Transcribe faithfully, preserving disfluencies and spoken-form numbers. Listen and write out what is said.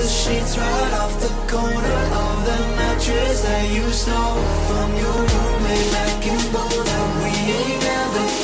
the sheets right off the corner of the mattress that you stole from your roommate back in Boulder. We ain't never